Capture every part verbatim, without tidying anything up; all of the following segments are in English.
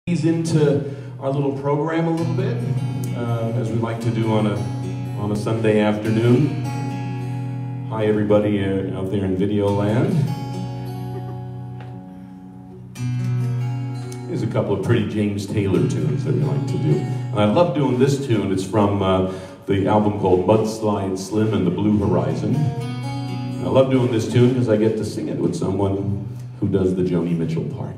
ease into our little program a little bit, uh, as we like to do on a on a Sunday afternoon. Hi everybody uh, out there in video land. Here's a couple of pretty James Taylor tunes that we like to do. And I love doing this tune. It's from uh, the album called Mudslide Slim and the Blue Horizon. And I love doing this tune because I get to sing it with someone who does the Joni Mitchell part.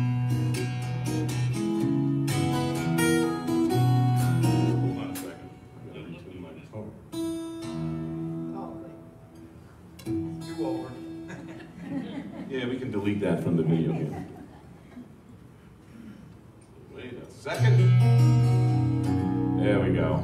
Yeah, we can delete that from the video here. Wait a second. There we go.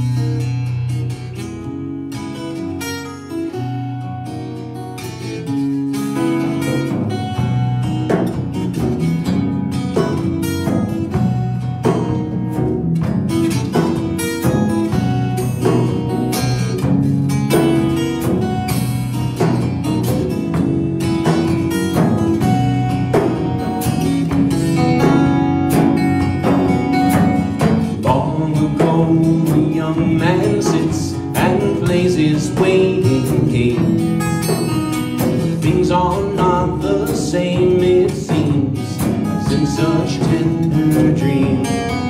The young man sits and plays his waiting game. Things are not the same, it seems, as in such tender dreams.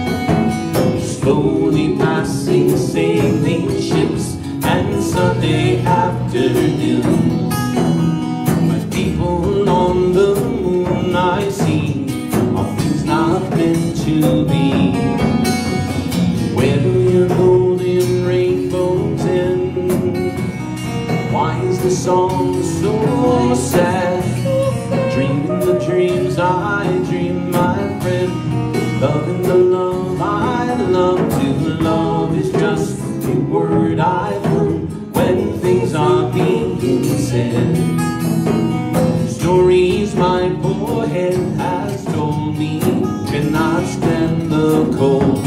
Slowly passing sailing ships and Sunday afternoons. My people on the moon I see are things not meant to be. Where do your golden rainbows end? Why is the song so sad? Dreaming the dreams I dream, my friend. Loving the love I love to love is just a word I've heard when things are being said. Stories my poor head has told me cannot stand the cold.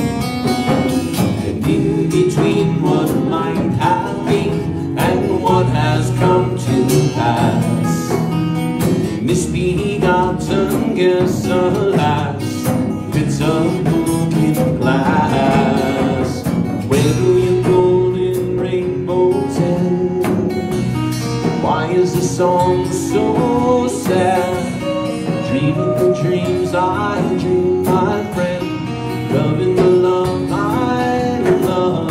In between what might have been and what has come to pass, misbegotten guess, alas, bits of broken glass. Where do your golden rainbows end? Why is the song so sad? Dreaming the dreams I dream, my friend. Loving the love I love.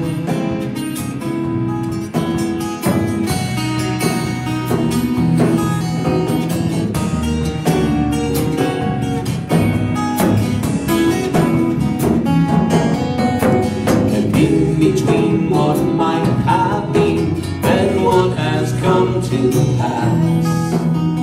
And in between what might have been and what has come to pass,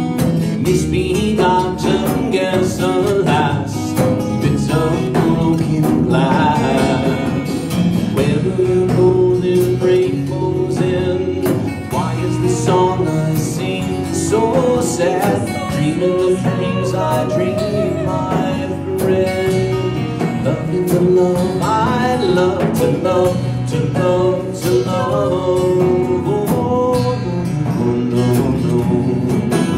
misbegotten guess, alas, bits of broken glass. Where do your golden rainbows end? Why is the song I sing so sad? Dreaming the dreams I dream, my friend. Loving the love I love to love, to love, to love. Oh, oh, no, no.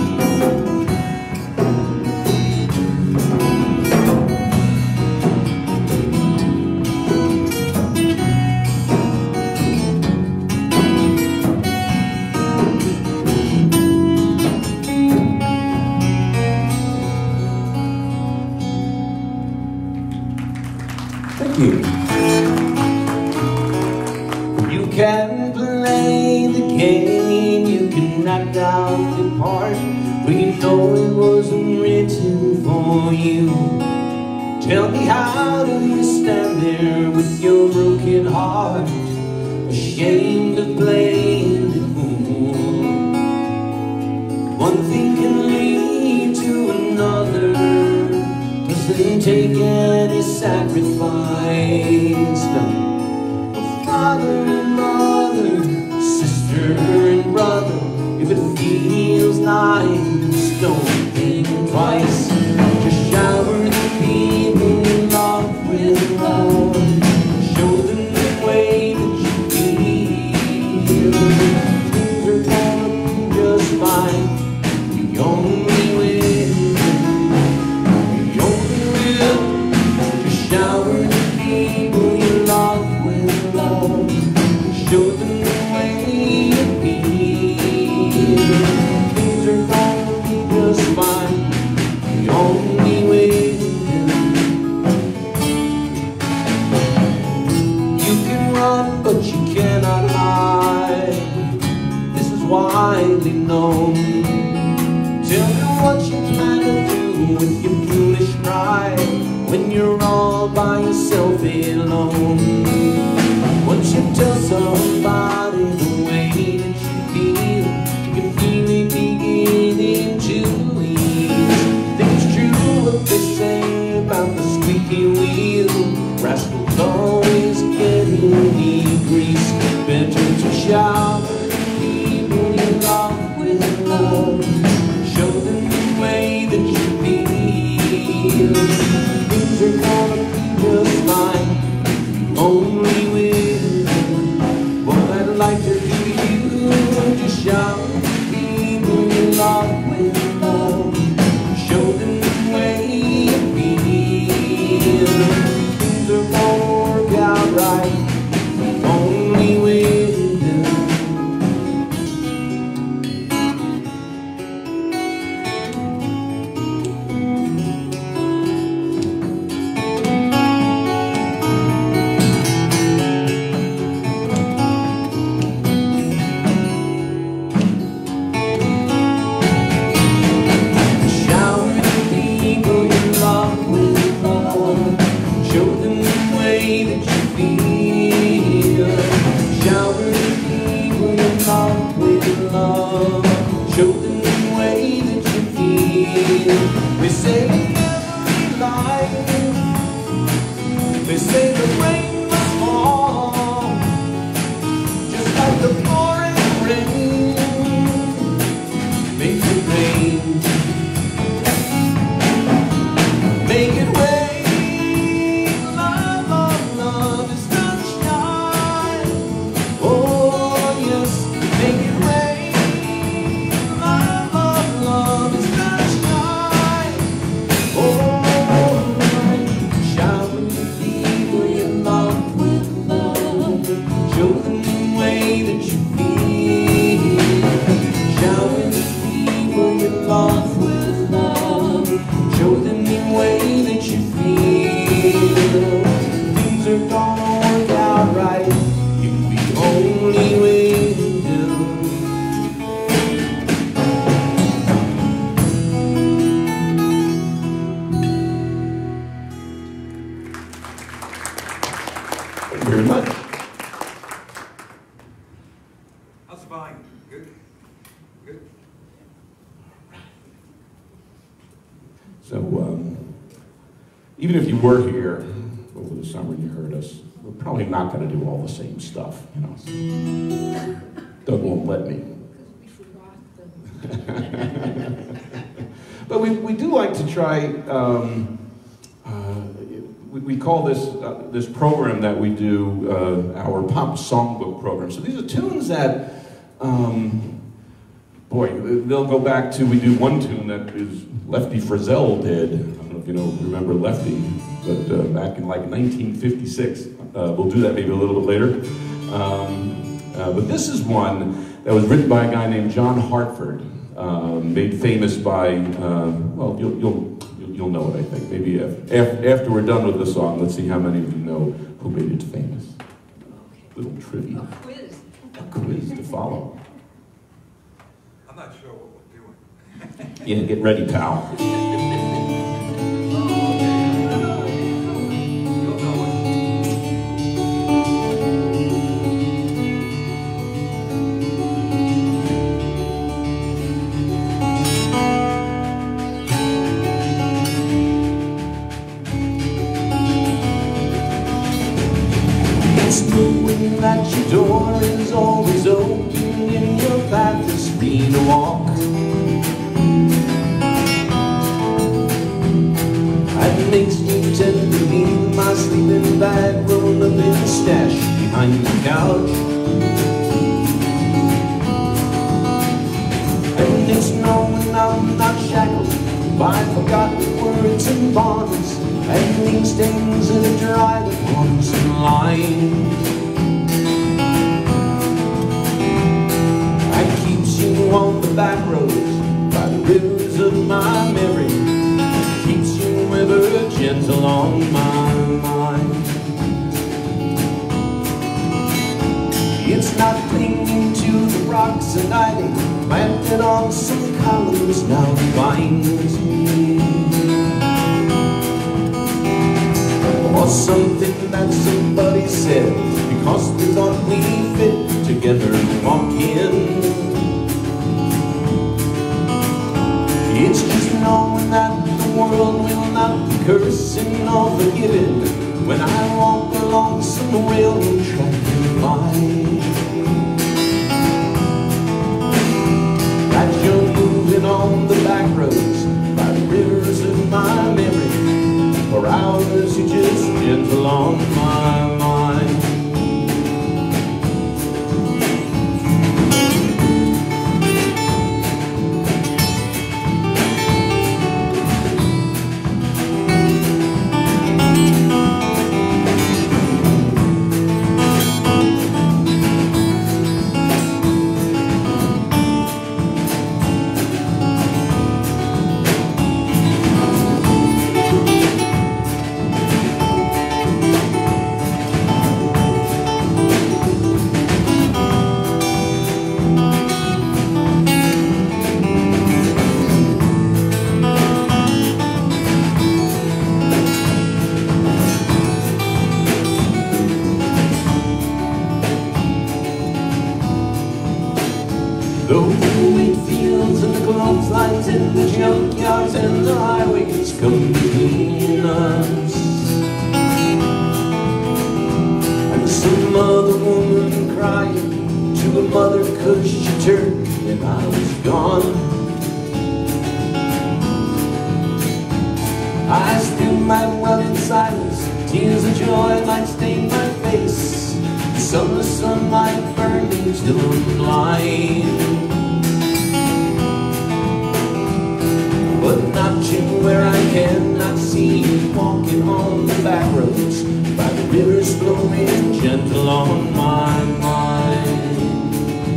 Thank you. You can play the game, you can act out the part, but you know it wasn't written for you. Tell me, how do you stand there with your broken heart, ashamed of playing the fool? One thing can lead to another, doesn't take any sacrifice. No. A father and mother, sister and brother, if it feels nice, don't think twice. Just shower the people you love with love. Show them the way that you feel. Things are going just fine. The only way, the only way known. Tell me what you plan to do with your foolish pride when you're all by yourself alone. Once you tell somebody the way that you feel, you can feel it beginning to ease. Think it's true what they say about the squeaky wheel. Rascals always getting the grease. Better to shout people you love with love. Show them the way that you feel. Things are gonna be just fine, only with you. What I'd like to do you, just shout people you love with love. Show them the way you feel. Things are gonna work out right, only with you. Show them the way that you feel. They say every life, they say the rain must fall, just like the pouring rain. Make it rain, make it rain. Love, love, love is sunshine. Oh yes, make it rain. Things are gonna work out right, you can be only with you. Thank you very much. How's the volume? Good? Good? So, um, even if you were here over the summer and you heard us, we're probably not going to do all the same stuff, you know. Doug won't let me. But we, we do like to try, um, uh, we, we call this, uh, this program that we do uh, our pop songbook program. So these are tunes that, um, boy, they'll go back to, we do one tune that is Lefty Frizzell did. I don't know if you know, remember Lefty, but uh, back in like nineteen fifty-six. Uh, we'll do that maybe a little bit later. Um, uh, but this is one that was written by a guy named John Hartford, uh, made famous by, uh, well, you'll, you'll, you'll know it, I think. Maybe if, after we're done with the song, let's see how many of you know who made it famous. Little trivia. A quiz. A quiz to follow. I'm not sure what we're doing. Yeah, get ready, pal. Knowing that your door is always open and your path is free to walk. That makes me tend to leave my sleeping bag rolled up in a stash behind the couch. And it's knowing I'm not shackled by forgotten words and bonds and ink stains that are dried upon some line. That keeps you on the back roads by the rivers of my memory, keeps you ever gentle on my mind. It's not clinging to the rocks and hiding planted on some columns now binds me. Or something that somebody said, because we thought we fit together walking. It's just knowing that the world will not be cursing or forgiving when I walk along some railroad track and find that you're moving on the back roads by the rivers of my memory. For hours you're just gentle on my mind. The wheat fields and the clotheslines and the junkyards and the highways come between us, and some other woman crying to her mother 'cause she turned and I was gone. I still might run in silence, tears of joy might stain my face, the summer sun might burn me till I'm blind. But not you where I cannot see you, walking on the back roads by the rivers flowing gentle on my mind.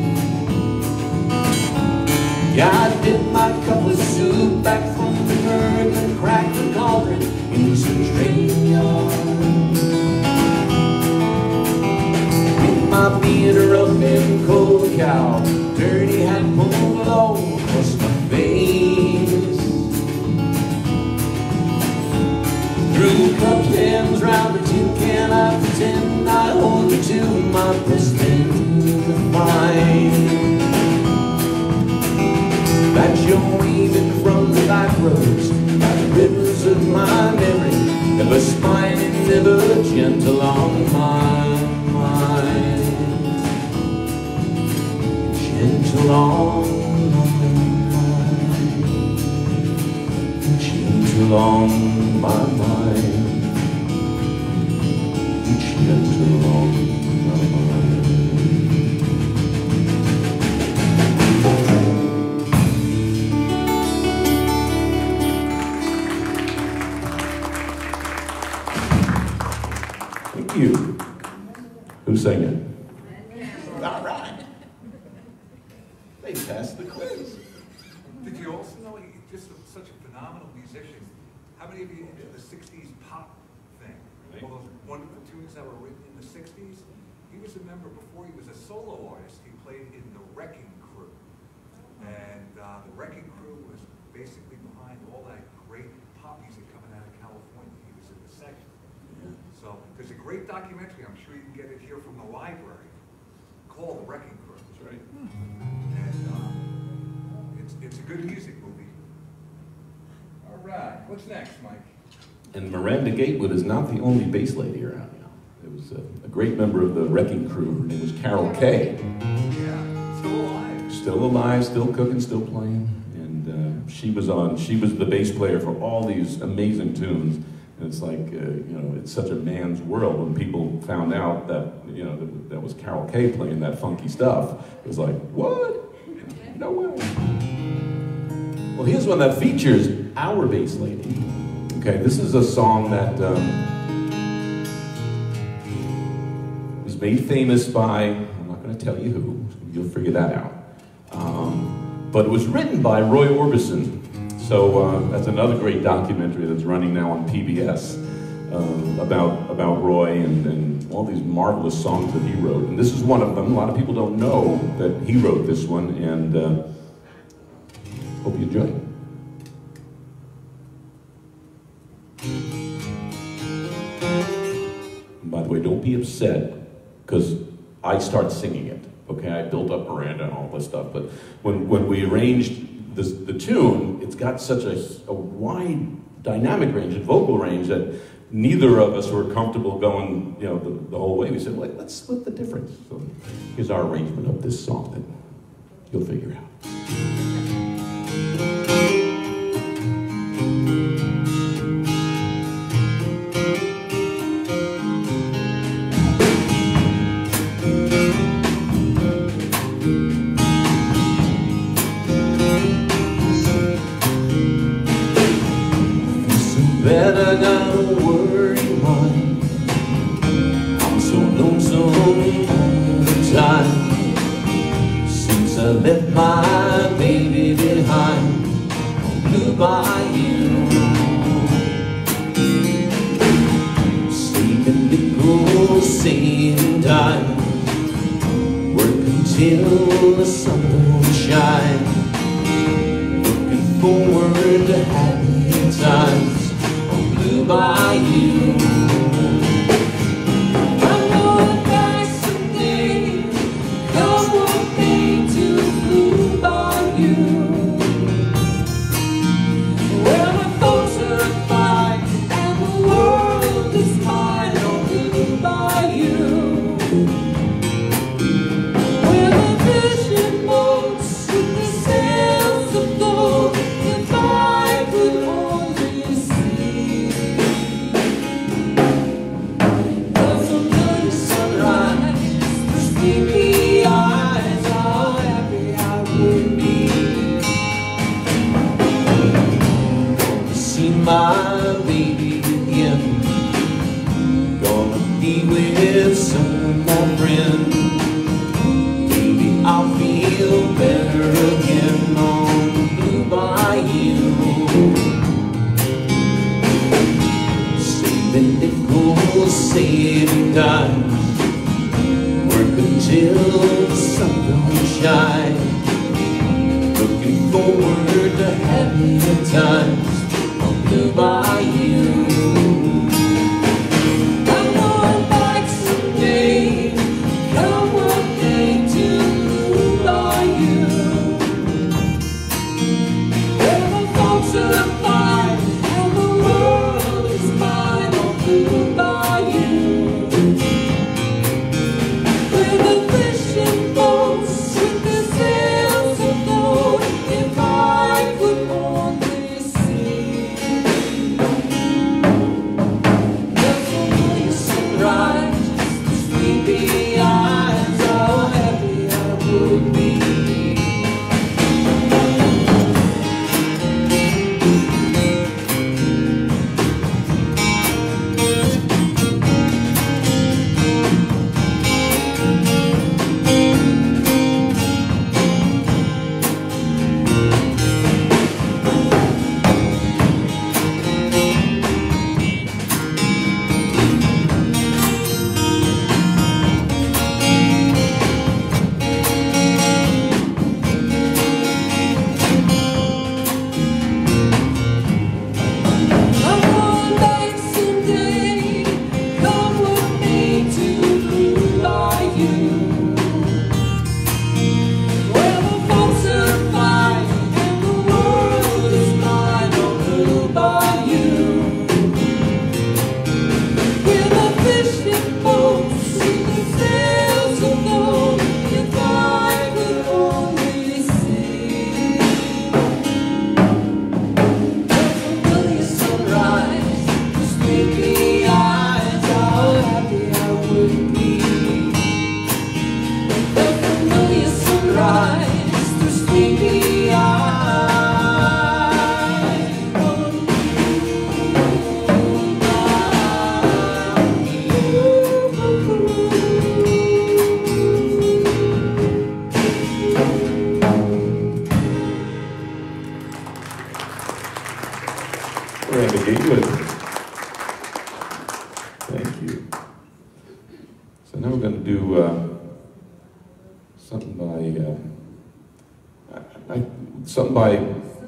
Yeah, I dipped my cup of soup back from the berg and cracked the cauldron in some train yard. With my beard up in cold cow, dirty hat pulled low across my face. Through cupped hands round a tin can, I pretend I hold you to my breast and find that you're weaving from the back roads by the rivers of my memory, ever smiling, ever gentle on my mind, gentle on my mind, gentle on my mind, gentle on my mind. Thank you. Who sang it? All right. They passed the quiz. Did you also know he's just a, such a phenomenal musician? How many of you into the sixties pop thing? Right. All those wonderful tunes that were written in the sixties? He was a member, before he was a solo artist, he played in the Wrecking Crew. And uh, the Wrecking Crew was basically behind all that great pop music coming out of California. He was in the section. Yeah. So there's a great documentary, I'm sure you can get it here from the library, called The Wrecking Crew. That's right. And uh, it's, it's a good music movie. All right, what's next, Mike? And Miranda Gatewood is not the only bass lady around now. There was a, a great member of the Wrecking Crew. Her name was Carol Kay. Yeah, still alive. Still alive, still cooking, still playing. And uh, she was on, she was the bass player for all these amazing tunes. And it's like, uh, you know, it's such a man's world when people found out that, you know, that, that was Carol Kay playing that funky stuff. It was like, what? No way. Well, here's one that features our bass lady. Okay, this is a song that um, was made famous by, I'm not going to tell you who, you'll figure that out. Um, but it was written by Roy Orbison. So uh, that's another great documentary that's running now on P B S uh, about, about Roy and, and all these marvelous songs that he wrote. And this is one of them. A lot of people don't know that he wrote this one. And uh, Hope you enjoy it. And by the way, don't be upset, because I start singing it, okay? I built up Miranda and all this stuff, but when, when we arranged this, the tune, it's got such a, a wide dynamic range and vocal range that neither of us were comfortable going, you know, the, the whole way. We said, well, let's split the difference. So here's our arrangement of this song that you'll figure out. Better not worry, man. I'm so lonesome all the time. Since I left my baby behind on Blue Bayou, saving nickels, saving time, work until the sun don't shine, looking forward to happy times. Blue Bayou. I'm going back someday. Come with me to Blue Bayou, where my folks are fine and the world is mine. On Blue Bayou, where the fishing boats with the sails of gold. If I could only see. My baby again, gonna be with some of my friends. Maybe I'll feel better again on Blue Bayou. Saving nickels, saving dimes, work until the sun don't shine, looking forward to happier times. Blue Bayou. I'm going back someday. Come with me to Blue Bayou, where my folks are fine and the world is mine. On Blue Bayou, where the fishing boats with the sails of gold. If I could only see. Sleepy eyes, how happy I would be. Thank you. So now we're going to do uh, something by uh, I, I, something by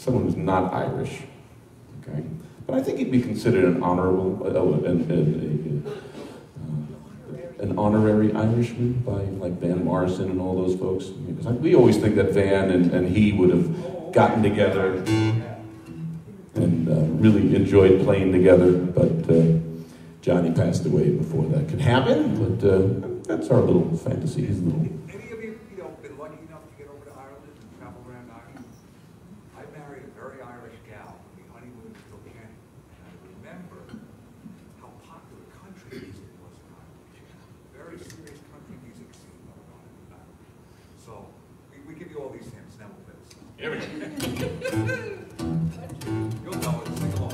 someone who's not Irish, okay? But I think he'd be considered an honorable, uh, an, an, uh, an honorary Irishman by like Van Morrison and all those folks. Because I, we always think that Van and, and he would have gotten together and uh, really enjoyed playing together, but uh, Johnny passed away before that could happen. But uh, that's our little fantasy. His little. Any of you, you know, been lucky enough to get over to Ireland and travel around Ireland? I married a very Irish gal. We honeymooned in Kilkenny, and I remember how popular country music was in Ireland. Very serious country music scene going on in Ireland. So we, we give you all these hints. Now we'll play this song. Here we go. You'll know it. Sing along.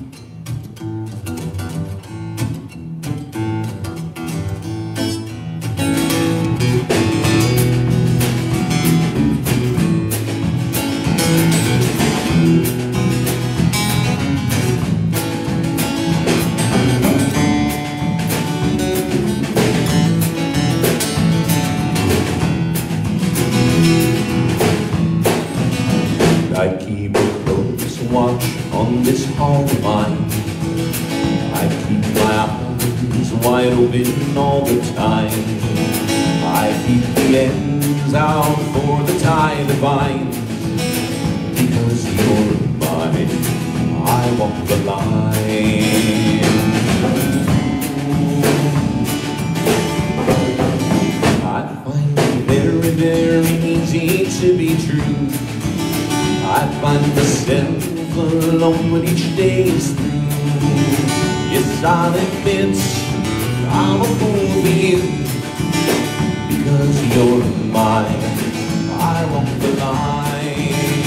I keep a close watch on this heart of mine. I keep my eyes wide open all the time. I keep the ends out for the tide to bind. Because you're mine, I walk the line. I find it very, very easy to be true. I find myself alone when each day is through. Yes, I'll admit I'm a fool for you. Because you're mine, I walk the line.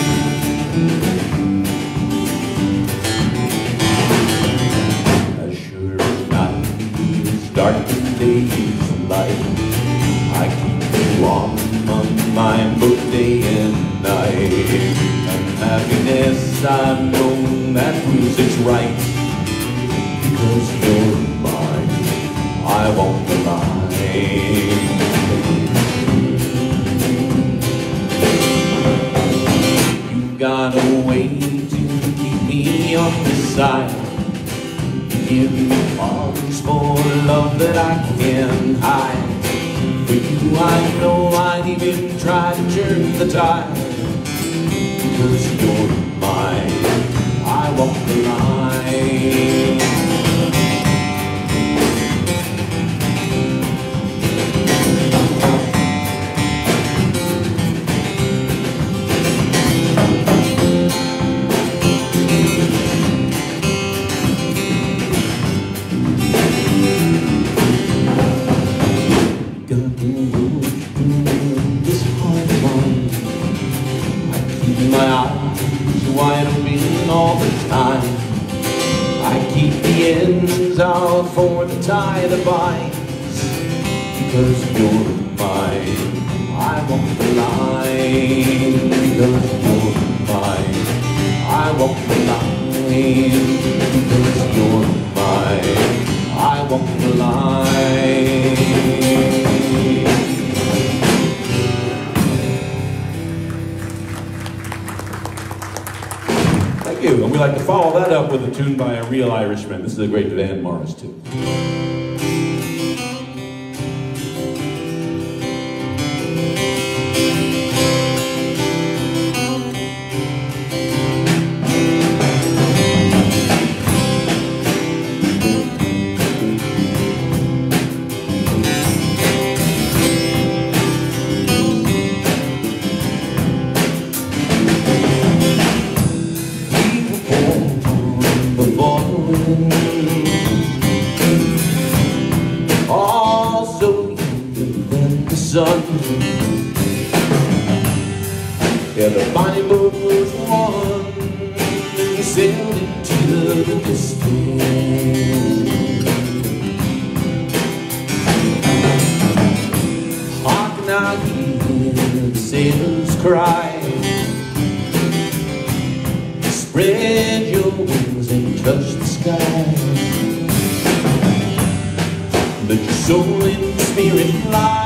As sure as night is dark and day is light, I keep you on my mind both day and night. Happiness, I know that proves it's right. Because you're mine, I walk the line. You've got a way to keep me on this side. You give me arms for love that I can't hide. For you I know I'd even try to turn the tide. Because you're mine, I walk the line. Got the words through this heart of mine. I keep my eyes wide open all the time. I keep the ends out for the tide that binds. Because you're mine, I walk the line. Because you're mine, I walk the line. Because you're mine, I walk the line. And we like to follow that up with a tune by a real Irishman. This is a great Van Morris tune. Sun. Yeah, the bonnie boat was one, sailed into the distance. Hark now, hear the sailors cry. Spread your wings and touch the sky. Let your soul and spirit fly.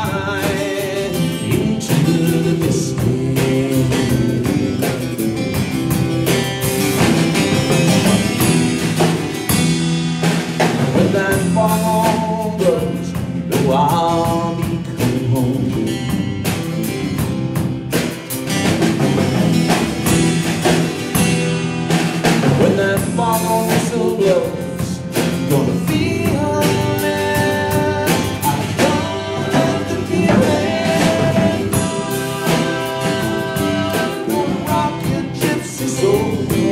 The distance. that fall blows, though I'll be coming home. When that foghorn whistle blows, gonna feel it. I've got the feeling. Gonna rock your gypsy soul,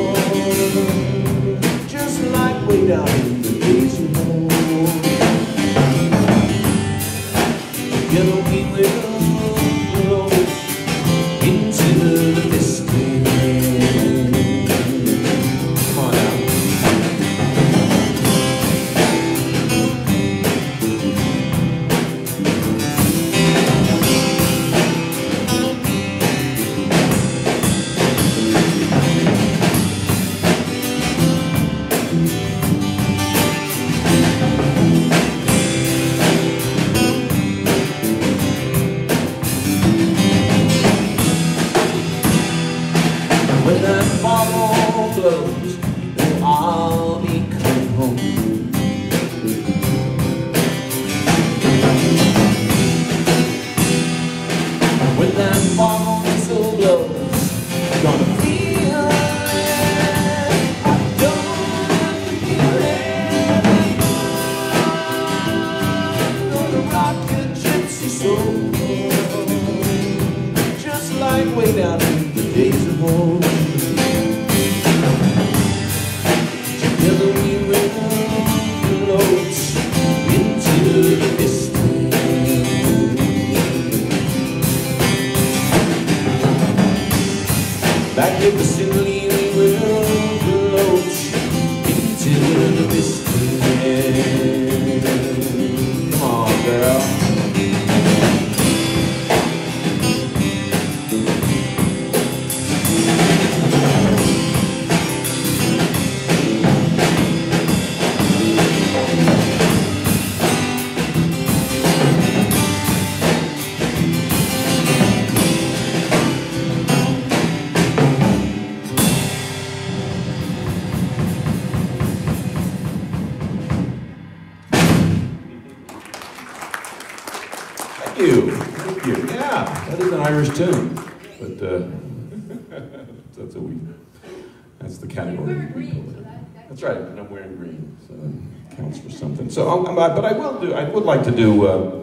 just like way down in the days of old. Together we will float into the distance. Come on now. When that foghorn blows, then I'll be coming home. When that foghorn whistle blows, gonna feel it. I don't have to feel it. Gonna rock your gypsy soul, just like way down in the days of old. Together we will float into the distance. Like the Sicily we will float into the distance. Come on, girl. Thank you. Thank you. Yeah, that is an Irish tune. But uh, that's a we. That's the category. You're wearing green, so that, that That's right. And I'm wearing green, so that counts for something. So, I'll, I'm, but I will do. I would like to do. Uh,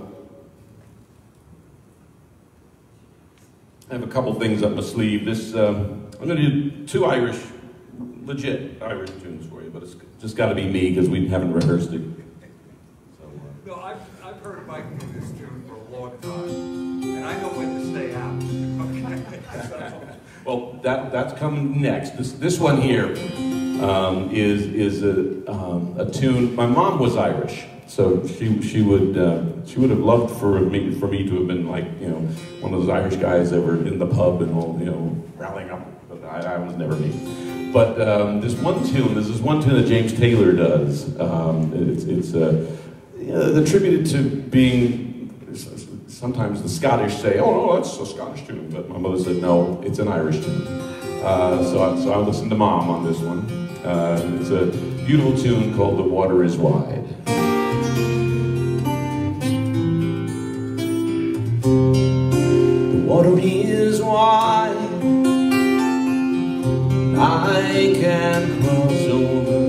I have a couple things up my sleeve. This um, I'm going to do two Irish, legit Irish tunes for you, but it's just got to be me because we haven't rehearsed it. So, uh, No, I've, I've heard Mike do this tune for a long time, and I know when to stay out. Okay. So, well, that that's coming next. This this one here um, is is a um, a tune. My mom was Irish, so she she would uh, she would have loved for me for me to have been like you know one of those Irish guys that were in the pub and all you know rallying up. But I, I was never me. But um, this one tune, this is one tune that James Taylor does. Um, it's it's uh, you know, attributed to being. Sometimes the Scottish say, "Oh no, that's a Scottish tune," but my mother said, "No, it's an Irish tune." Uh, so I, so I listened to Mom on this one. Uh, it's a beautiful tune called "The Water Is Wide." The water is wide, I can cross over,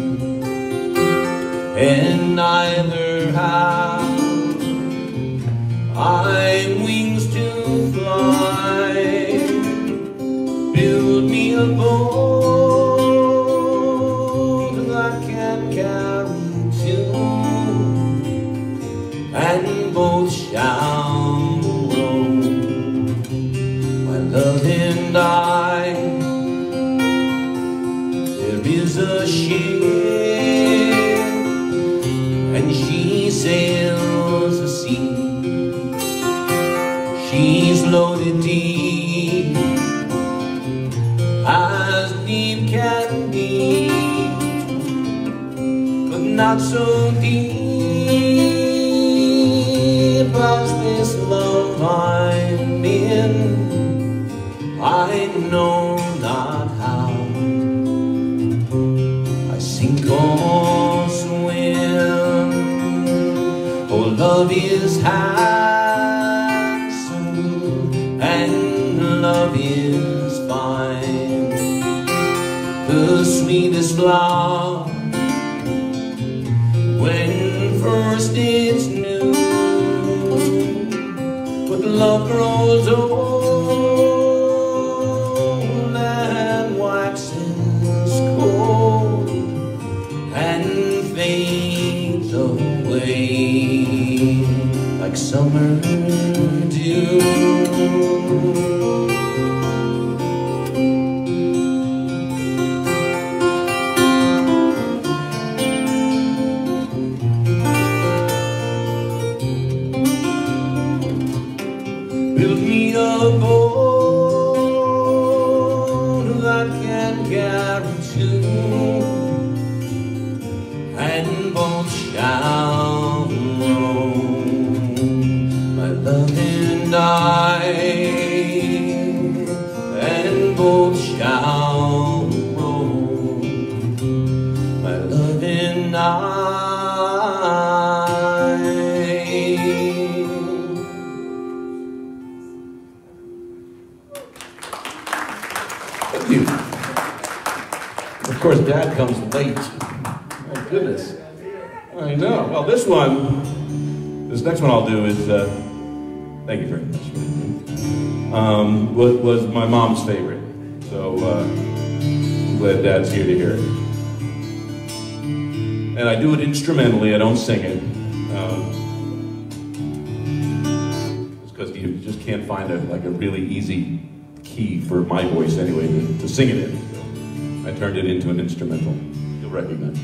and neither have I've wings to fly. Build me a boat that can carry two, and both shall row. My love and I, there is a ship, and she sails the sea. She's loaded deep, as deep can be, but not so deep as this love I'm in. I know not how I sink or swim. love is handsome and love is fine. The sweetest flower when first it's new, but love grows old and waxes cold and fades away like summer dew. Build me a boat that can carry two, and both shall roam, my love and I, and both shall roam, my love and I. Thank you. Of course, Dad comes late. My goodness. I know. Well, this one, this next one I'll do is, uh, thank you very much. Um, was, was my mom's favorite. So, uh, I'm glad Dad's here to hear it. And I do it instrumentally, I don't sing it. Um, it's because you just can't find a, like a really easy key for my voice anyway to, to sing it in. So I turned it into an instrumental. You'll recognize it.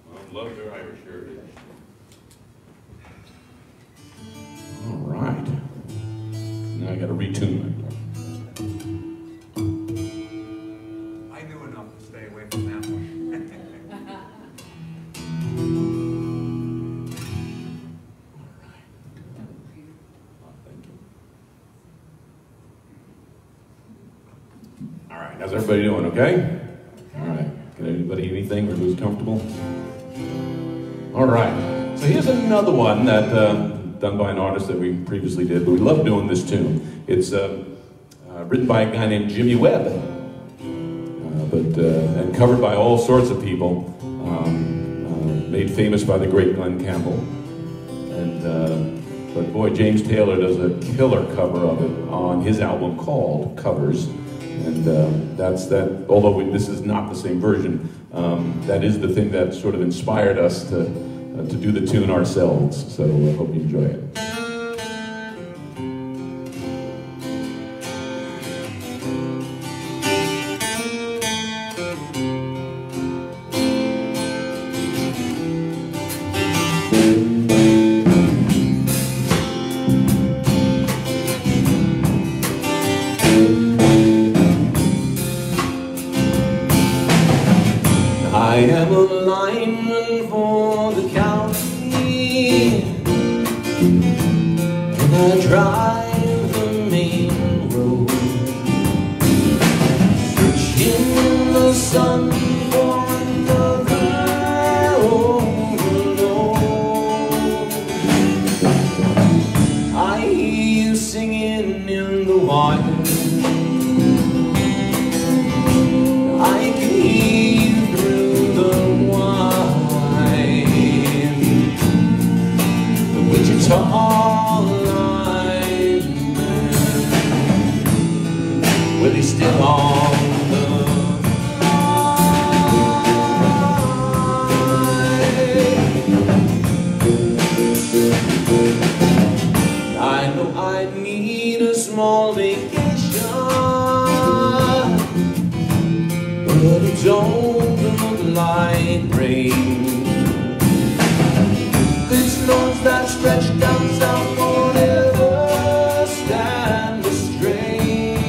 I love their Irish heritage. All right. Now I got to retune my guitar. I knew enough to stay away from that one. All right, how's everybody doing, okay? All right, can anybody anything or who's comfortable? All right, so here's another one that, um, done by an artist that we previously did, but we love doing this tune. It's uh, uh, written by a guy named Jimmy Webb, uh, but, uh, and covered by all sorts of people, um, uh, made famous by the great Glenn Campbell. And, uh, but boy, James Taylor does a killer cover of it on his album called Covers. And uh, that's that, although we, this is not the same version, um, that is the thing that sort of inspired us to, uh, to do the tune ourselves. So I hope you enjoy it. I am a lineman for the county, and I drive the main road, searching the sun for another overload. I hear you singing in the wire, I can hear you through the wine. The Wichita lineman, well, he's still on the line. I know I need a small vacation, but it don't look like rain. These roads that stretch down south won't ever stand the strain.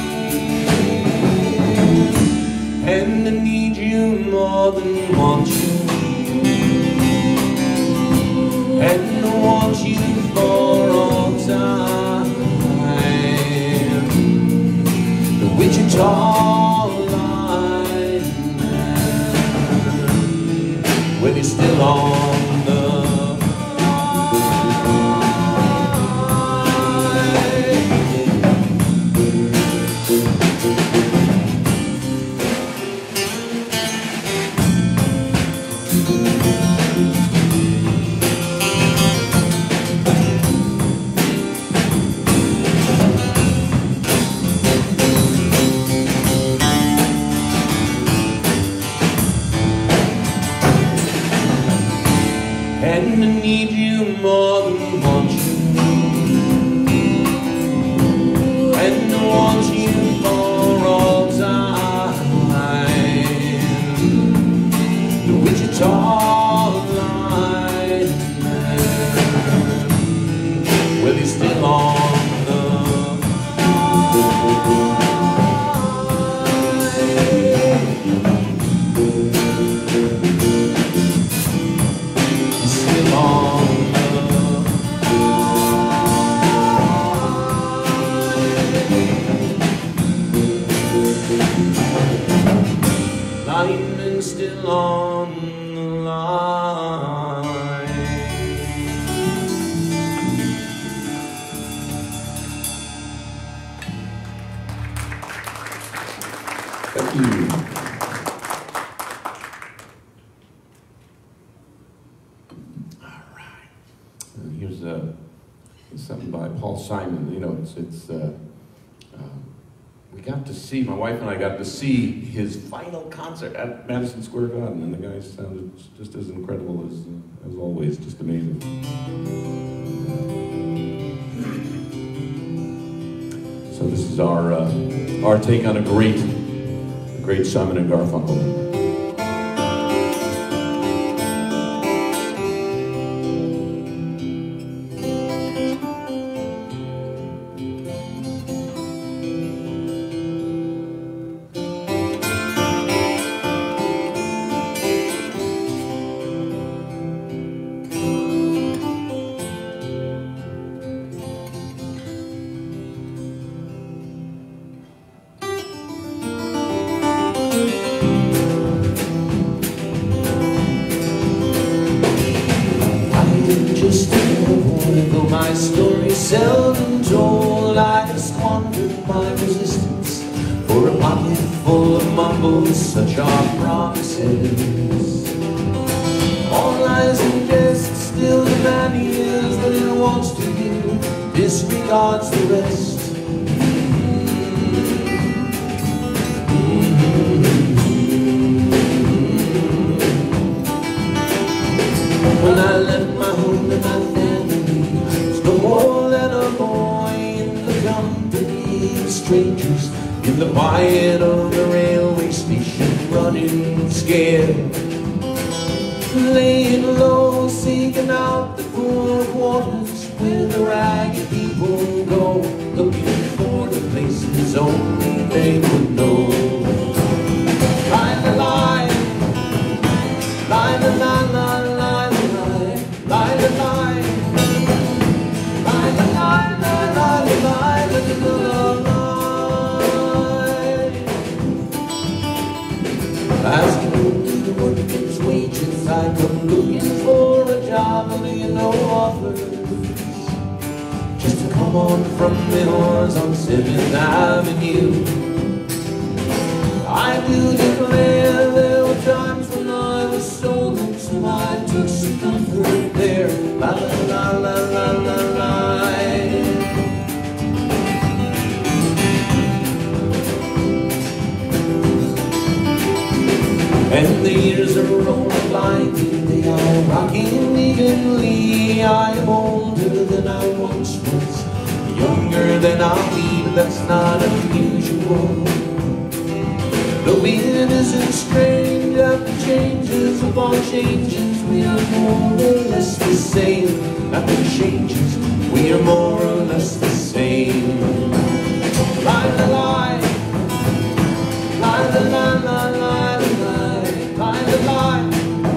And I need you more than want you, and I want you for all time. The Wichita line, well, he's still on the and I need you more than want you, and I want you for all time. The Wichita line, well, he's still on the lineman still on the line. Thank you. All right. And here's uh, something by Paul Simon. You know, it's it's. Uh, um, we got to see, my wife and I got to see his final concert at Madison Square Garden, and the guy sounded just as incredible as uh, as always, just amazing. So this is our uh, our take on a great, a great Simon and Garfunkel. seldom told. I squandered my resistance for a pocket full of mumbles, such are promises. All lies and jest, still the man he is what it wants to do, disregards the rest. When I left my home and my family, I was no more than a boy in the company of strangers, in the quiet of the railway station, running scared, laying low, seeking out the poor quarters where the ragged people go, looking for the places only they would know. Lie, lie, lie, lie, lie, lie, lie. Lie, lie, lie, lie, lie, lie, lie, lie, lie, lie. Asking me the workman's wages, I come looking for a job, and you know offers just to come on from the horns on Seventh Avenue. I do declare there were times when I was so lonesome I took some comfort there. La la la la la la la. And the years are rolling by me, they are rocking evenly. I am older than I once was, younger than I'll be, but that's not unusual. The wind isn't strange after changes upon changes. We are more or less the same. After changes, we are more or less the same. Lie, lie, lie, lie, lie, lie, lie, lie, lie, lie, lie,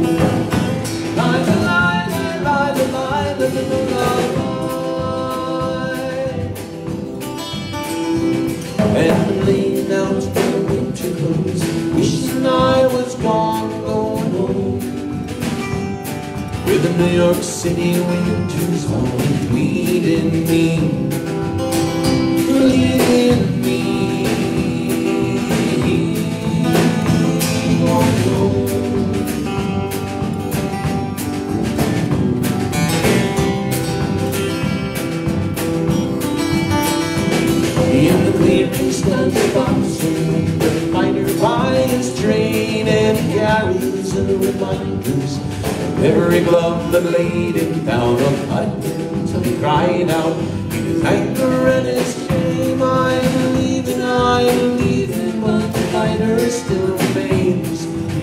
and laying down to the winter clothes, wishing I was gone, going home, where the New York City winters are bleeding me, bleeding me. Oh, in the clearing stands a boxer, the fighter by his train, and he carries the reminders of every glove that laid him down a fight till he cried out in his anger and his shame. I believe in, I believe in, but the fighter still remains.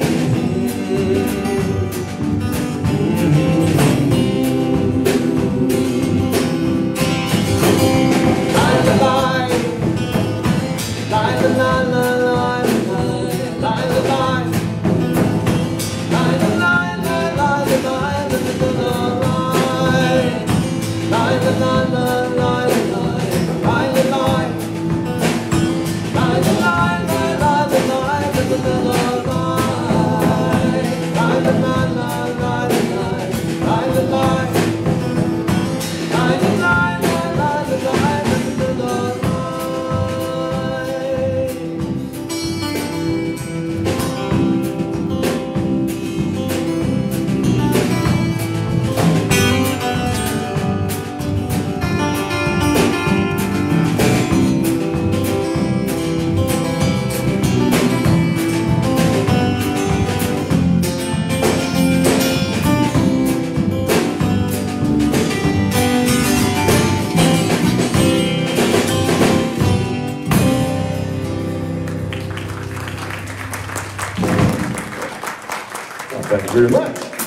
Thank you very much. Let's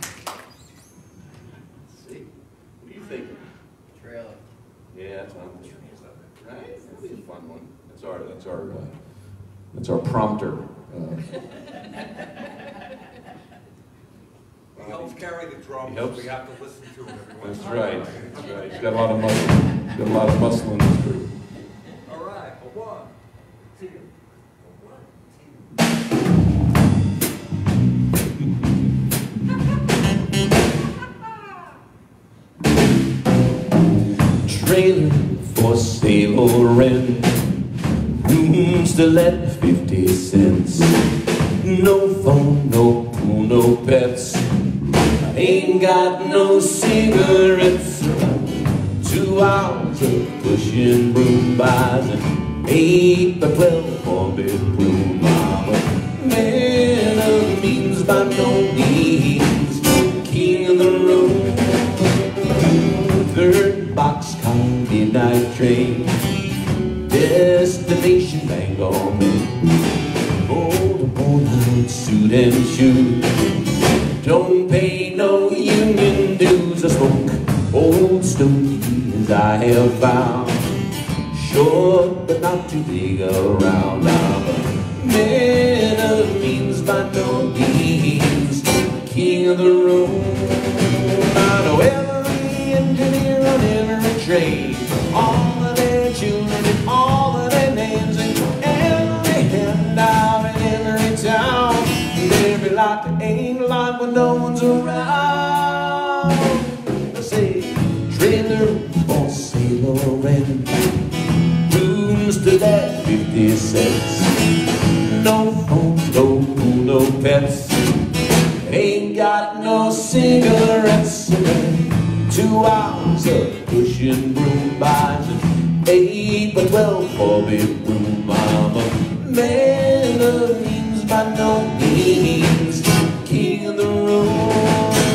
see. What are you thinking? Trailer. Yeah, that's on the right? That'll be a fun one. That's our that's our uh, that's our prompter. Uh, He helps carry the drums. He helps. We have to listen to it every once that's in a while. right. That's right. He's got a lot of muscle. Got a lot of muscle in this group. All right. A one, two, a one, two. for sailoring. Rooms to let, fifty cents. No phone, no pool, no pets. I ain't got no cigarettes. Two hours of pushing broom buys an eight by twelve four-bedroom. I'm a man of means by no means, king of the road. Third boxcar midnight train, destination Bangor, man. Old worn out suit and shoes, don't pay no union dues. I smoke old stogies I have found, short but not too big around. I'm a man of means by no means, king of the road. I know every engineer on every trade, all of their children and all of their names, and every handout in every town, and every lot that ain't like when no one's around. I say, trailer for sailoring, rooms to let, fifty cents. No phone, no pool, no pets. Ain't got no cigarettes. Two hours of pushing broom buys an eight by twelve four-bedroom. I'm a man of means by no means, king of the road.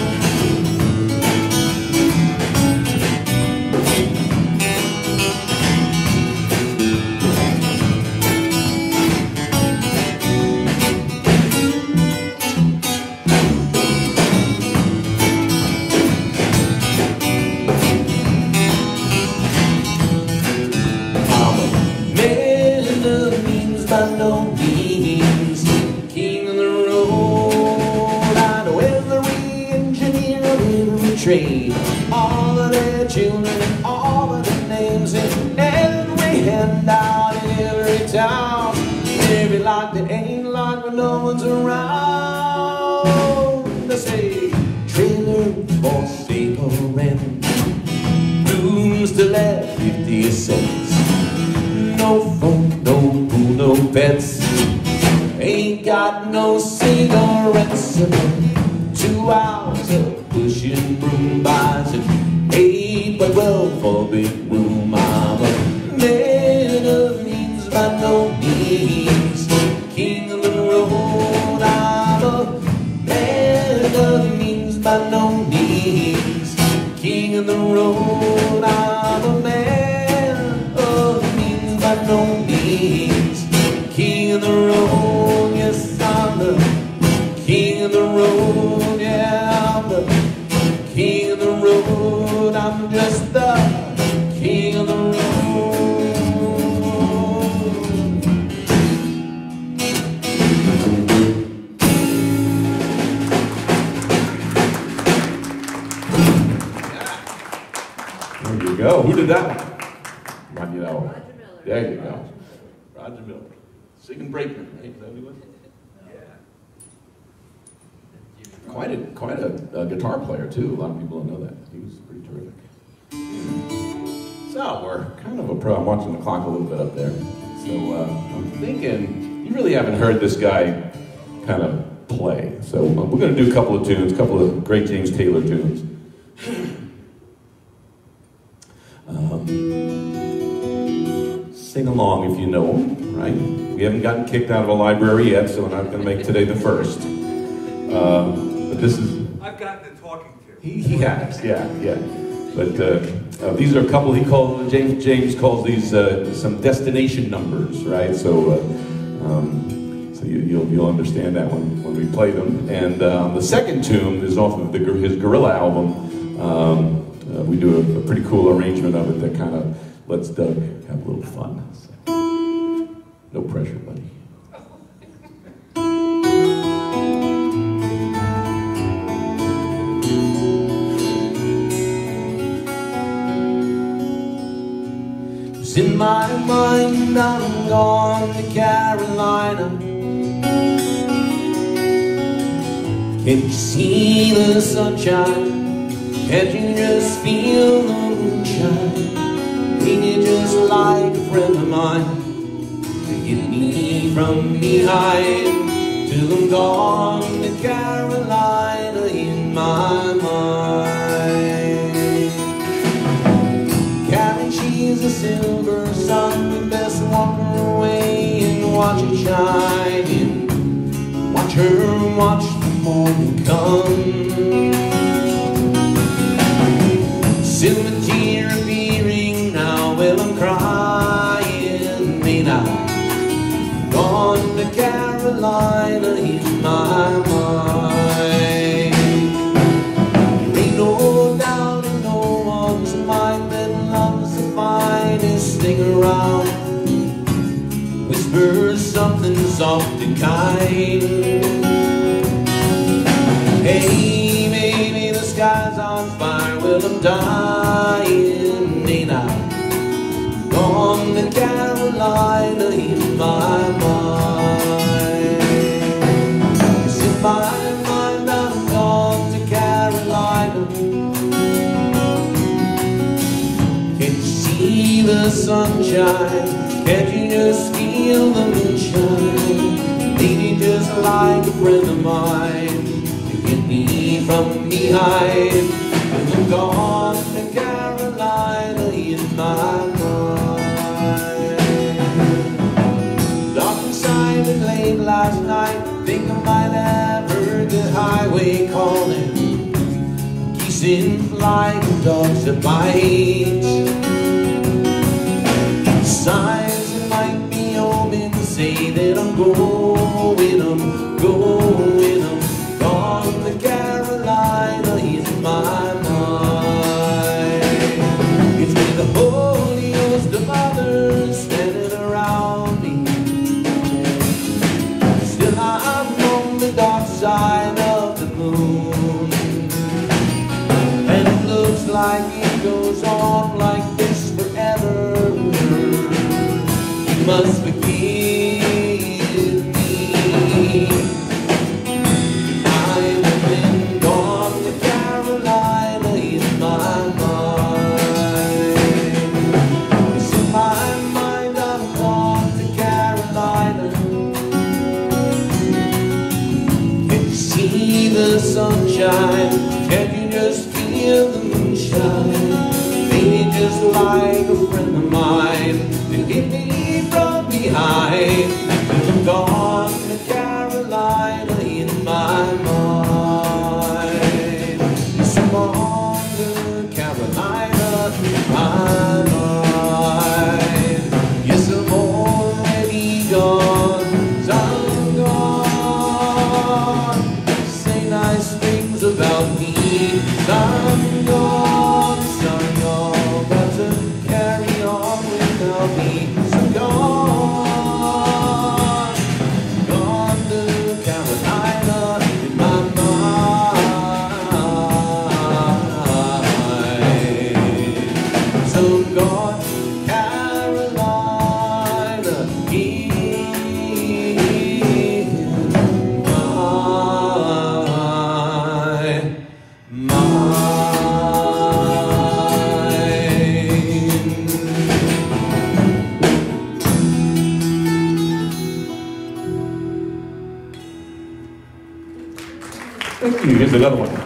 Trade, all of their children and all of their names, and every handout in every town, every lot that ain't locked when no one's around. I say, trailer for sailoring, rooms to let, fifty cents. No phone, no pool, no pets. Ain't got no cigarettes. Two hours of pushing broom buys an eight by twelve four-bedroom. I'm a man of means by no means, king of the road. I'm a man of means by no means, king of the road. I'm a man of means by no means, king of the road. Yes, I'm the king of the road. Yeah, I'm the king of the road. I'm just the king of the road. There you go. Who did that one? Roger Miller. Roger Miller. There you go. Roger Miller. Singing Brakeman, right? Is that what he was? Quite a quite a, a guitar player too. A lot of people don't know that. He was pretty terrific. So we're kind of a pro. I'm watching the clock a little bit up there. So uh, I'm thinking you really haven't heard this guy kind of play. So uh, we're going to do a couple of tunes, a couple of great James Taylor tunes. Um, sing along if you know them, right? We haven't gotten kicked out of a library yet, so we're not going to make today the first. Um, but this is... I've gotten to talking to. He, he has, yeah, yeah. But uh, uh, these are a couple, he calls, James James calls these uh, some destination numbers, right? So uh, um, so you, you'll, you'll understand that when, when we play them. And um, the second tune is off of the, his Gorilla album. Um, uh, we do a, a pretty cool arrangement of it that kind of lets Doug have a little fun. So, no pressure, buddy. In my mind, I'm gone to Carolina. Can't you see the sunshine? Can't you just feel the moonshine? Treated just like a friend of mine. Hit me from behind till I'm gone to Carolina in my mind. Carrie, she's a silver sun, we best walk her away and watch it shine. Watch her watch the morning come. Silver tear appearing now, well I'm crying, ain't I? Gone to Carolina in my mind. There ain't no doubt in no one's mind that love's the finest thing around. Whisper something soft and kind. Hey baby, the sky's on fire, well I'm dying, ain't I? Gone to Carolina in my mind. Cause in my mind I'm gone to Carolina. Can't you see the sunshine? Can't you just feel the moonshine? Lady, just like a friend of mine, you hit me from behind. And I'm gone to Carolina in my mind. Dark inside and late last night, think I might have heard the highway calling. Geese in flight and dogs that bite. Signs that might be omen say that I'm going, I'm going, I'm gone to Carolina in my mind. It's with a holy host of others standing around me. Still I'm on the dark side of the moon, and it looks like it goes on like this forever. You must forgive me. I've been gone to Carolina in my mind. Cause in my mind I'm gone to Carolina. Can you see the sunshine? Can you just feel the moonshine? Maybe just like a friend of mine to hit me from behind. I'm gone to Carolina in my mind. Yes, I'm on to Carolina in my mind. Yes, I'm already gone, 'cause I'm gone. Say nice things about me, 'cause I'm gone. So you're got to carry on without me. So gone, gone to Carolina in my mind. So gone to Carolina in my Thank you. Here's another one.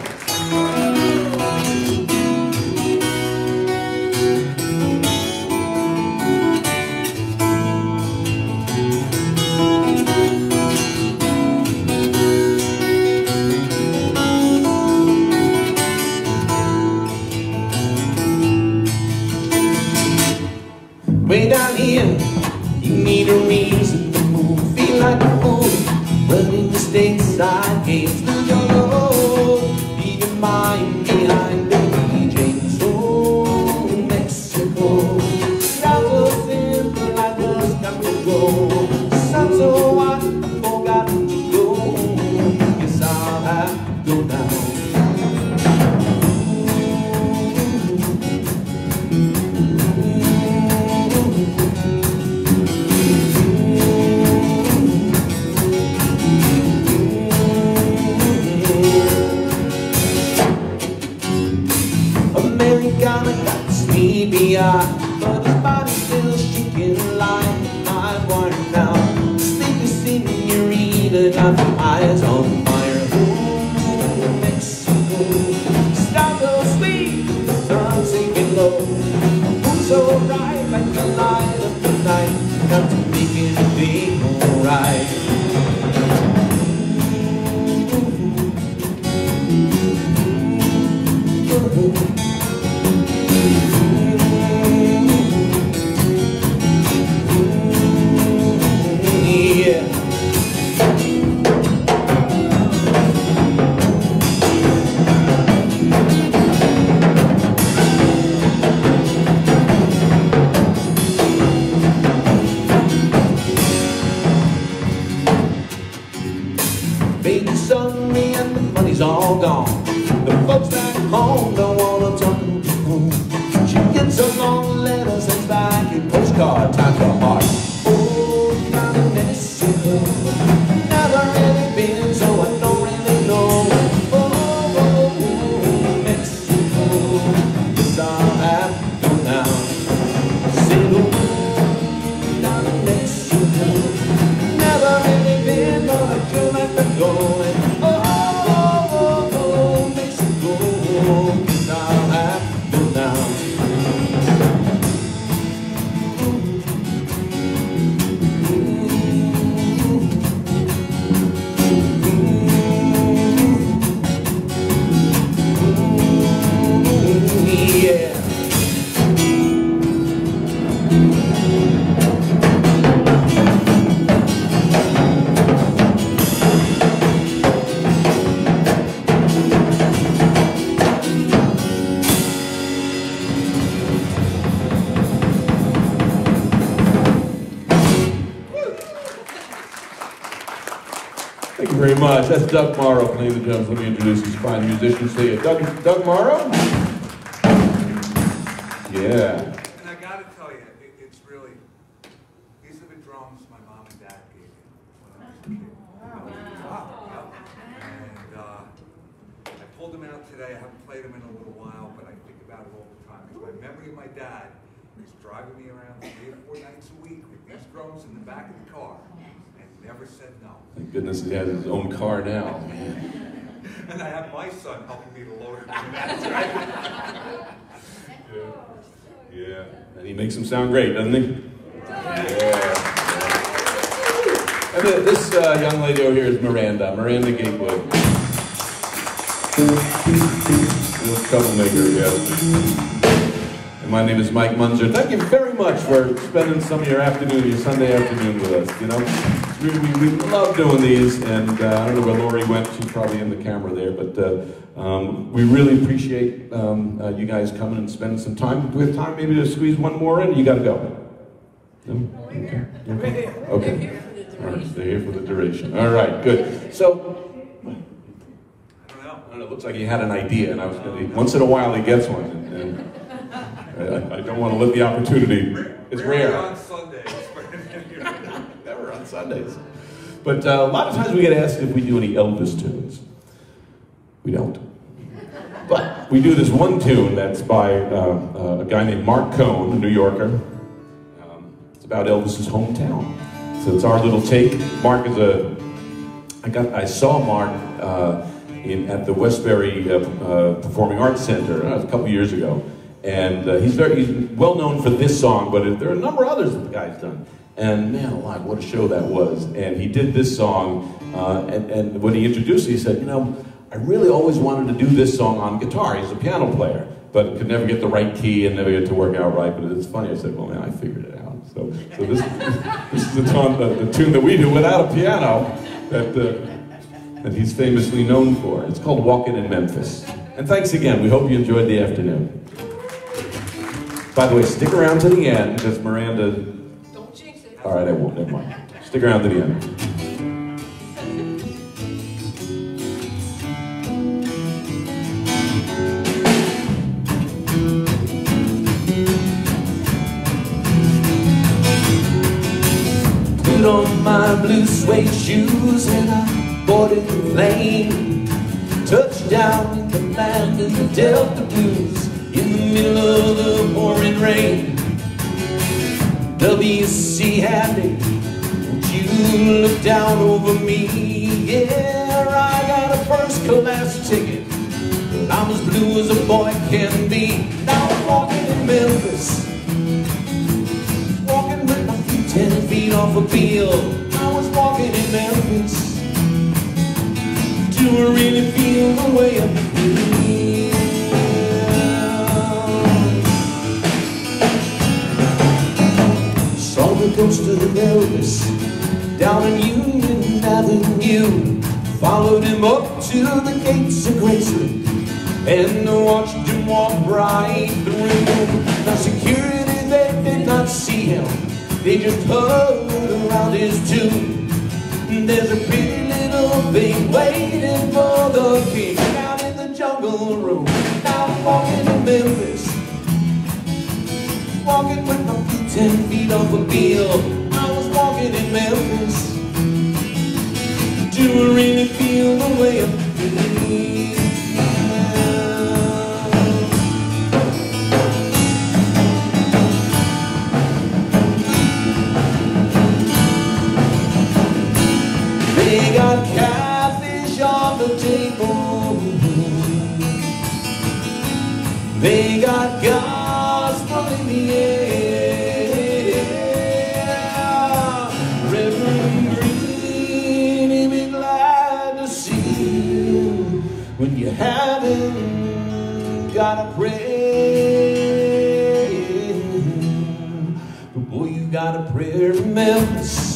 Way down here, you need a reason to move. Feel like a fool, running mistakes I can't lose your road. Leave your mind behind the D J. So Mexico, sounds so simple, I just got to go. Sounds so hot, I forgot to go. Guess I'll have to go now. Americana got sleepy eye. but his body's still shaking like my wire now. Sleepy senorita got her eyes on fire. Oh, Mexico, stop so sweet, the sun sinking low. Moon so bright like the light of the night, got to make anything alright. Baby suddenly and the money's all gone. The folks back home don't wanna talk to home. She gets a long letter sent back in postcard, time to heart. Oh, down in Mexico, never really been, so I don't really know. Oh, oh, oh, Mexico, yes I'll have to go now. Say no, down in Mexico, never really been, but I feel like I'm going. Oh, oh, oh, oh, Mexico, yes I'll have to go now. Thank you very much. That's Doug Morrow playing the drums. Let me introduce these fine musicians to you. Doug, Doug Morrow? Yeah. And I gotta tell you, it, it's really, these are the drums my mom and dad gave me when I was a kid. Wow. And uh, I pulled them out today. I haven't played them in a little while, but I think about it all the time. Because my memory of my dad was driving me around three or four nights a week with these drums in the back of the car. Never said no. Thank goodness he has his own car now. And I have my son helping me to load it. That's right. Yeah. Yeah. And he makes them sound great, doesn't he? Yeah. Yeah. And the, this uh, young lady over here is Miranda. Miranda Gatewood. Little troublemaker, yeah. And my name is Mike Munzer. Thank you very much for spending some of your afternoon, your Sunday afternoon with us. You know, we, we, we love doing these, and uh, I don't know where Lori went. She's probably in the camera there, but uh, um, we really appreciate um, uh, you guys coming and spending some time. Do we have time maybe to squeeze one more in? You got to go. No? Okay. Okay. Okay. All right. They're here for the duration. All right. Good. So. I don't know. It looks like he had an idea, and I was going to. Once in a while, he gets one. And, and, I, I don't want to let the opportunity. It's rare. On Sundays. Never on Sundays. But uh, a lot of times we get asked if we do any Elvis tunes. We don't. But we do this one tune that's by uh, uh, a guy named Mark Cohn, a New Yorker. Um, it's about Elvis's hometown. So it's our little take. Mark is a. I got. I saw Mark uh, in at the Westbury uh, uh, Performing Arts Center uh, a couple years ago. And uh, he's very he's well known for this song, but there are a number of others that the guy's done. And man alive, what a show that was. And he did this song, uh, and, and when he introduced it, he said, you know, I really always wanted to do this song on guitar. He's a piano player, but could never get the right key and never get it to work out right. But it's funny, I said, well, man, I figured it out. So, so this, this is the, tone, the, the tune that we do without a piano that, uh, that he's famously known for. It's called Walkin' in Memphis. And thanks again. We hope you enjoyed the afternoon. By the way, stick around to the end, because Miranda... Don't jinx it. All right, I won't. Never mind. Stick around to the end. Put on my blue suede shoes and I boarded the plane. Touched down in the land of the Delta Blues in the middle of the pouring rain. W C Handy, won't you look down over me? Yeah, I got a first class ticket, but I'm as blue as a boy can be. Now I'm walking in Memphis, walking with my feet ten feet off a bill. I was walking in Memphis, do I really feel the way I feel? Saw the ghost of Elvis down in Union Avenue, followed him up to the gates of Graceland, and watched him walk right through. Now security, they did not see him, they just huddled around his tomb. There's a pretty little thing waiting for the king out in the jungle room. Now I'm walking in Memphis, walking with my feet ten feet off a bill. I was walking in Memphis, do I really feel the way I feel? They got catfish on the table, they got gospel in the air. Reverend Green, he'd be glad to see you when you haven't got a prayer. But boy, you got a prayer in Memphis.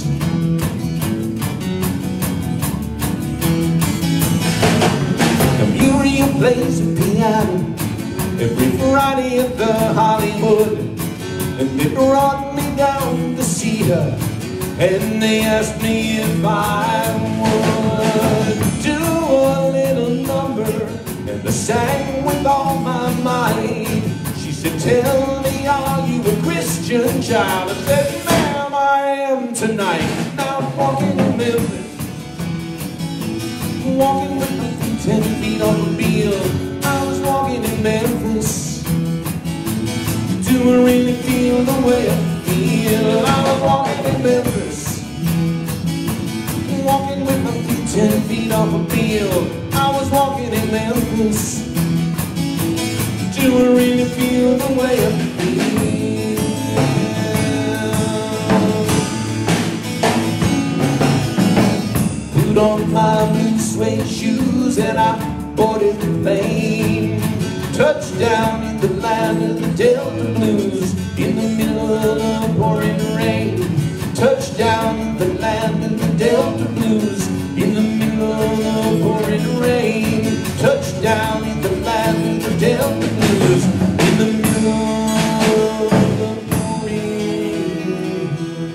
Muriel plays the piano every Friday at the Hollywood, and they brought me down to see her, and they asked me if I would do a little number, and I sang with all my might. She said, tell me, are you a Christian child? I said, ma'am, I am tonight. Now I'm walking in Memphis, walking with my feet ten feet on the bill. I was walking in Memphis, do I really feel the way I feel? I was walking in Memphis, walking with my feet ten feet off a bill. I was walking in Memphis, do I really feel the way I feel? Put on my blue suede shoes and I boarded the plane. Touchdown in the land of the Delta Blues, in the middle of the pouring rain. Touchdown in the land of the Delta Blues, in the middle of the pouring rain. Touchdown in the land of the Delta Blues, in the middle of the pouring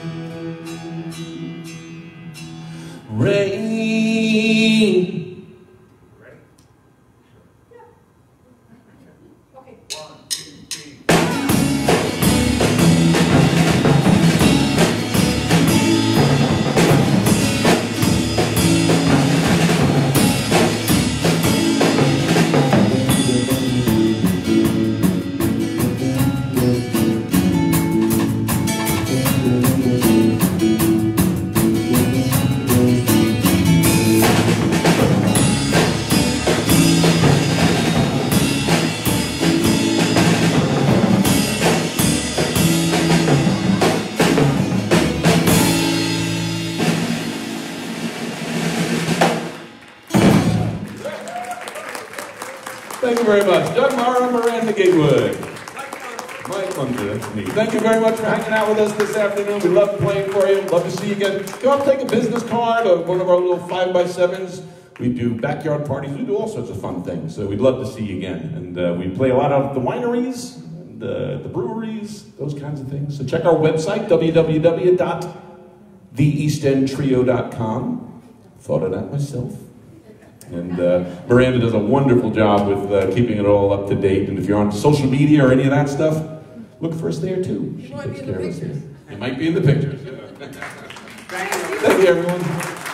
rain. Thank you very much. Doug Morrow, Miranda Gatewood. Mike Munger, that's me. Thank you very much for hanging out with us this afternoon. We love playing for you. Love to see you again. Come up, take a business card or one of our little five by sevens. We do backyard parties. We do all sorts of fun things. So we'd love to see you again. And uh, we play a lot of the wineries, and uh, the breweries, those kinds of things. So check our website, w w w dot the east end trio dot com. Thought of that myself. And uh, Miranda does a wonderful job with uh, keeping it all up to date. And if you're on social media or any of that stuff, look for us there too. She takes care of us there. It might be in the pictures. Thank you, everyone.